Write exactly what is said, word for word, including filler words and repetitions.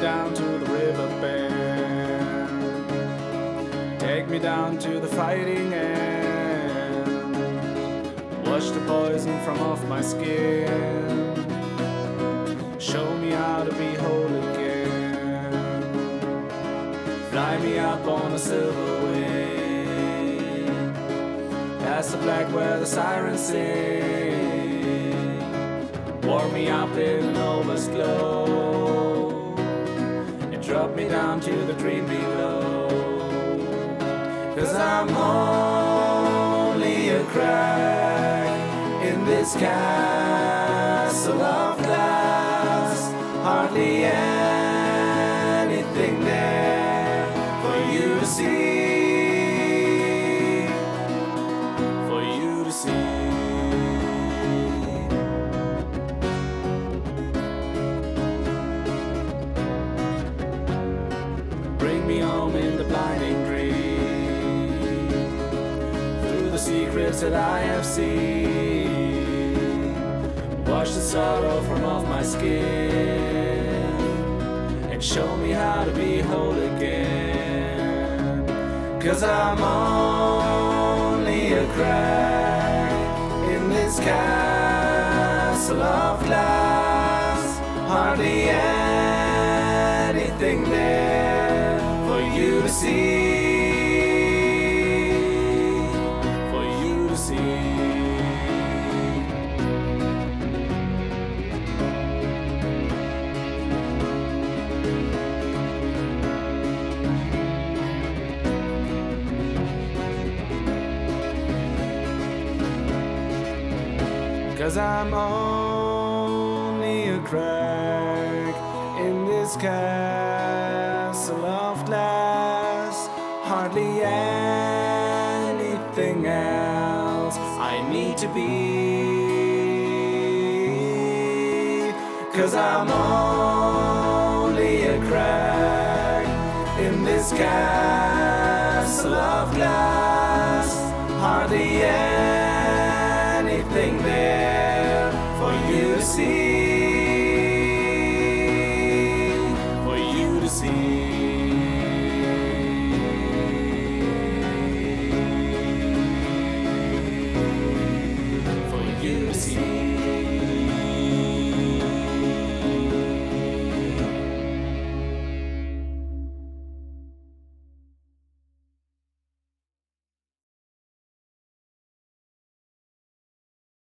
down to the riverbed. Take me down to the fighting end. Wash the poison from off my skin. Show me how to be whole again. Fly me up on a silver wing, past the black where the sirens sing. Warm me up in an Nova's glow, and drop me down to the dream below. 'Cause I'm only a crack in this castle of glass. Hardly anything there for you to see, for you to see. Bring me home in the blinding dream, through the secrets that I have seen. Wash the sorrow from off my skin, and show me how to be whole again. 'Cause I'm only a crack in this castle of glass. Hardly anything there for you to see, for you to see. 'Cause I'm only a crack in this castle of glass. Hardly anything else I need to be. 'Cause I'm only a crack in this castle of glass. Hardly anything there for you to see.